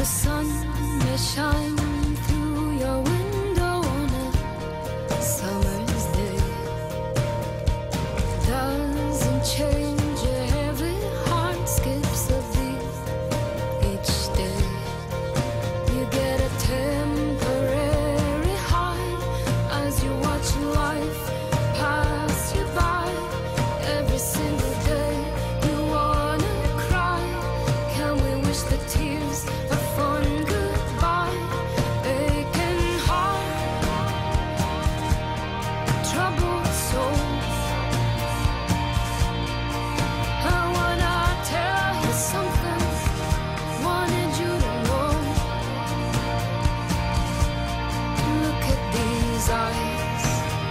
sun may shine through your window on a summer's day. Doesn't change your heavy heart, skips a beat each day. You get a temporary high as you watch life pass you by. Every single day you wanna cry. Can we wish the tears a fond goodbye? Aching heart, troubled soul. I wanna tell you something, wanted you to know. Look at these eyes,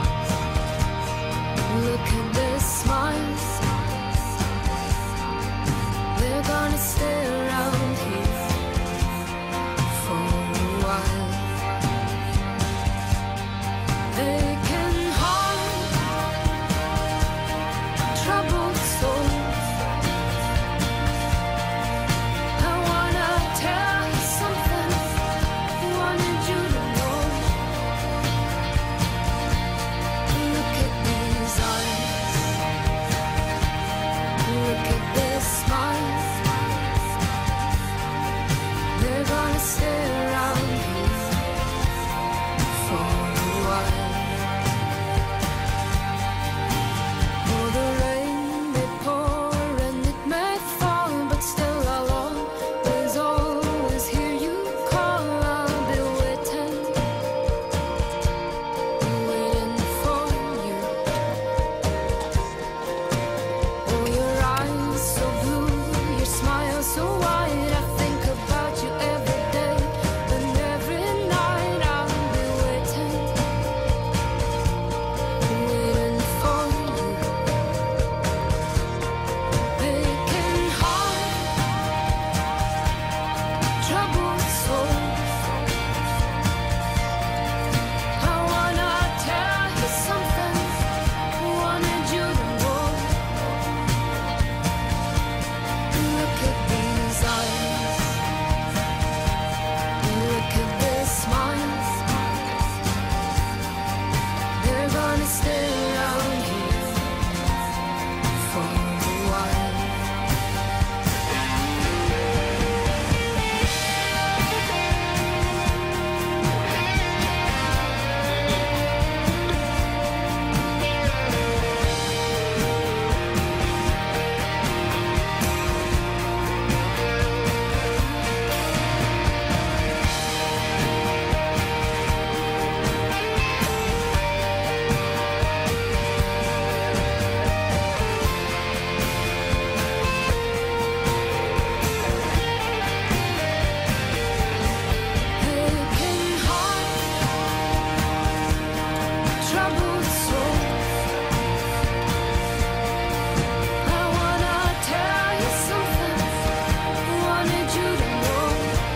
look at their smiles. They're gonna stay around here for a while. Aching heart, troubled soul. I wanna tell you something, wanted you to know. Look at these eyes, look at their smiles. They're gonna stay around here for a while. Oh, the rain may pour and it may fall, but still I'll always hear you call. I'll be waiting for you. Oh, your eyes so blue, your smile so wide. I think about you every day and every night. I'll be waiting for you. Aching heart, troubled soul. I wanna tell you something, wanted you to know. Look at these eyes, look at their smiles. They're gonna stay around here for a while. Aching heart, troubled soul. I wanna tell you something, wanted you to know.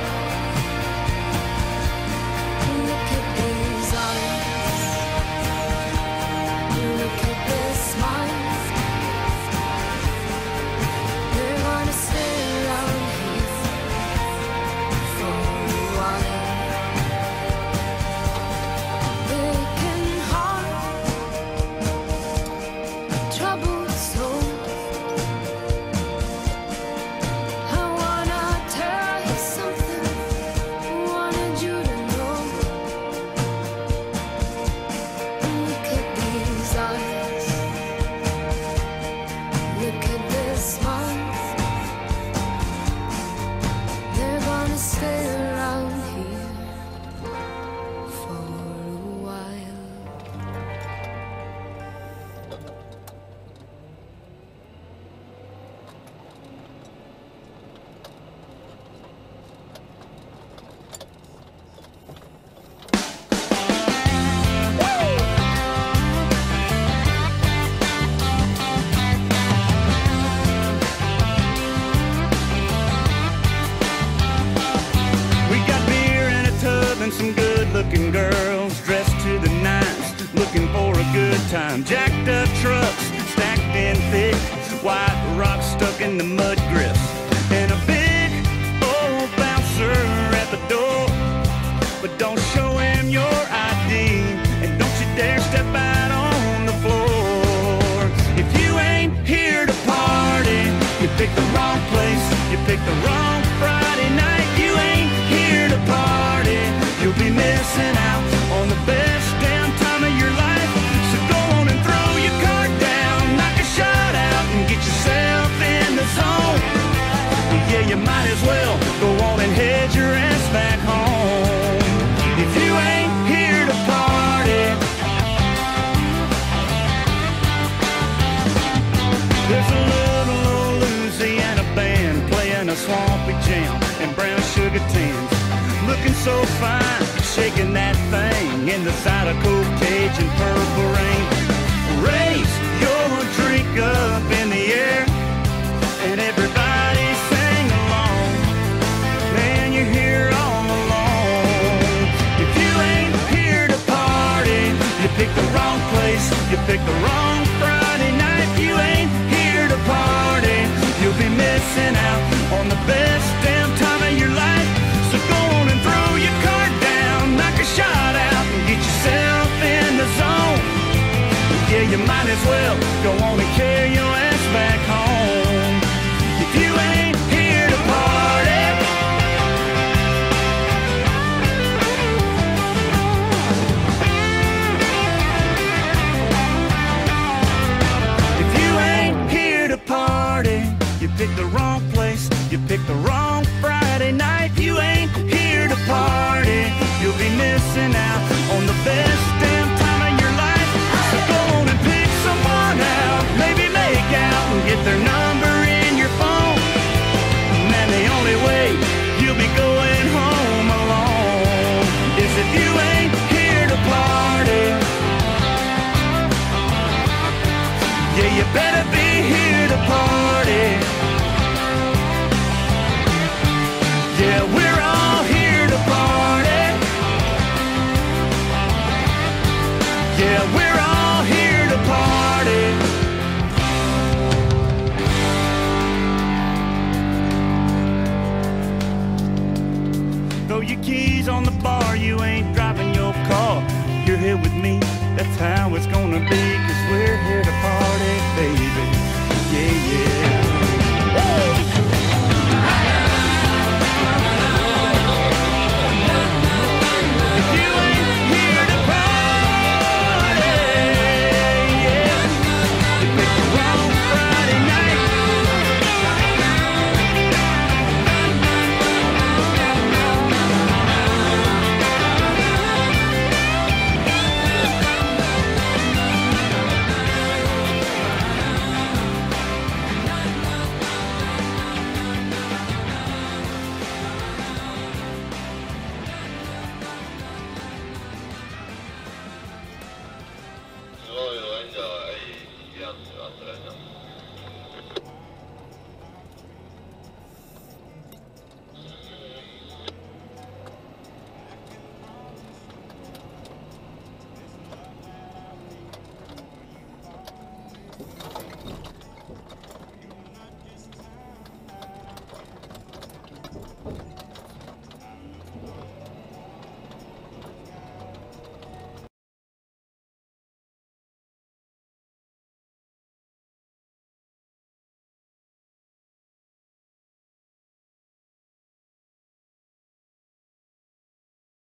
Look at these eyes, look at their smiles. They're gonna stay around here for a while. Aching heart, troubled soul. I wanna tell you something, wanted you to know. Look at these eyes, look at their smiles. They're gonna stay around here for a while. We got beer in a tub and some good-looking girls dressed to the nines, looking for a good time. Jacked up trucks, stacked in thick, white rocks stuck in the mud grips, and a big old bouncer you might as well go on and head your ass back home. If you ain't here to party, there's a little old Louisiana band playing a swampy jam and brown sugar tins, looking so fine, shaking that thing in the side of Coke cage and Purple Rain. Raise your drink up in the air and everybody sing along. Man, you're here all alone. If you ain't here to party, you picked the wrong place, you picked the wrong Friday night. If you ain't here to party, you'll be missing out on the best damn time of your life. So go on and throw your card down, knock a shot out and get yourself in the zone. Yeah, you might as well go on and carry your ass back home. If you ain't here to party, if you ain't here to party, you picked the wrong place, you picked the wrong Friday night. If you ain't here to party, you'll be missing out on the best damn time of your life. So go on and pick someone out, maybe make out and get their number in your phone. Man, the only way you'll be going home alone is if you ain't here to party. Yeah, you better be here to party. Yeah, we're all here to party. Yeah, we're all here to party. Throw your keys on the bar, you ain't driving your car. You're here with me, that's how it's gonna be. 'Cause we're here to party, baby. Yeah, yeah.